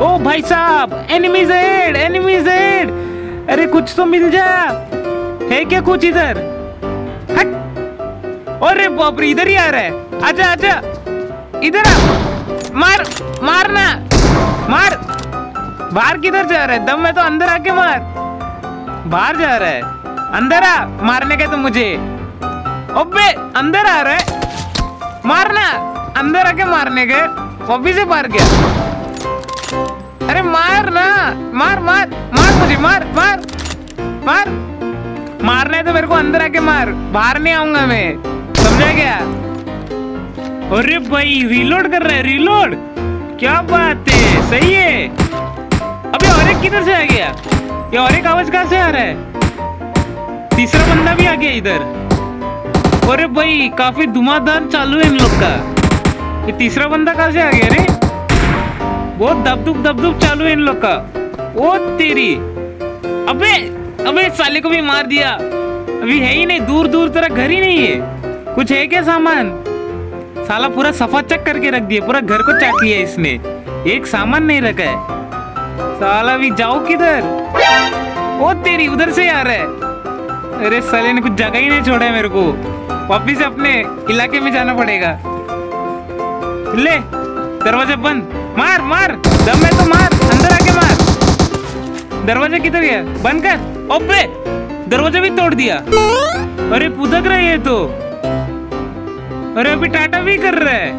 ओ भाई साहब, enemies head, enemies head. अरे कुछ तो मिल जा, है क्या कुछ इधर? हट। अरे बाप रे, इधर ही आ रहा है। आजा आजा, इधर आ। मार, मारना, मार। बाहर किधर जा रहा है? दम में तो अंदर आके मार। बाहर जा रहा है, अंदर आ। मारने के तो मुझे। अबे अंदर आ रहा है, मारना। अंदर आके मारने के, वापिस से मार गया। अरे मार ना, मार मार मार मुझे, मार मार मार। मारना है तो मेरे को अंदर आके मार, बाहर नहीं आऊंगा मैं, समझा क्या? अरे भाई रीलोड कर रहा है, रीलोड। क्या बात है, सही है। अबे और एक किधर से आ गया? ये और एक आवाज कहाँ से आ रहा है? तीसरा बंदा भी आ गया इधर। अरे भाई काफी धुआंधार चालू है इन लोग का। ये तीसरा बंदा कहाँ से आ गया रे? बहुत दबदुब चालू है इन लोग का। ओ तेरी, अबे अबे साले को भी मार दिया। अभी है ही नहीं, दूर दूर तेरा घर ही नहीं है। कुछ है क्या सामान? साला पूरा सफा चक करके रख दिया, पूरा घर को चाट लिया इसने। एक सामान नहीं रखा है। साला भी जाओ किधर? ओ तेरी, उधर से आ रहा है। अरे साले ने कुछ जगह ही नहीं छोड़ा है मेरे को। वापिस अपने इलाके में जाना पड़ेगा। ले दरवाजा बंद, मार मार, दम में तो मार, अंदर आके मार। दरवाजा किधर गया? बंद कर। ओबे दरवाजा भी तोड़ दिया। अरे पुदक रहा है तो। अरे अभी टाटा भी कर रहा है।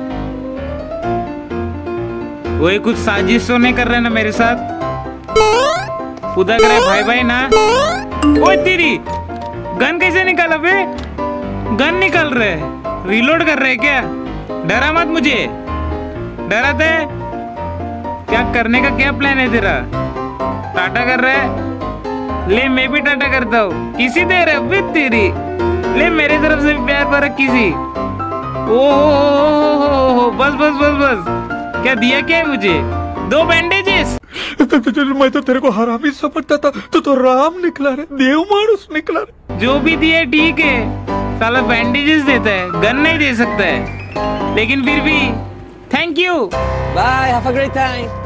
वही कुछ साजिश तो नहीं कर रहे ना मेरे साथ? पुदक रहे भाई भाई ना। ओए तेरी, गन कैसे निकाला बे? गन निकाल रहे, रीलोड कर रहे क्या? डरा मत मुझे, डरा थे क्या? करने का क्या प्लान है तेरा? टाटा कर रहा है? ले मैं भी टाटा करता हूँ। किसी दे रहा है तेरी? ले मेरे तरफ से प्यार भरा किसी। ओ बस बस बस बस, क्या दिया क्या है मुझे? 2 बैंडेजेस। मैं तो तेरे को हरामी समझता था, तो राम निकला रे, देव मानुस निकला रे। जो भी दिए ठीक है, साला बैंडेजेस देता है, गन नहीं दे सकता है। लेकिन फिर भी thank you. Bye, have a great time.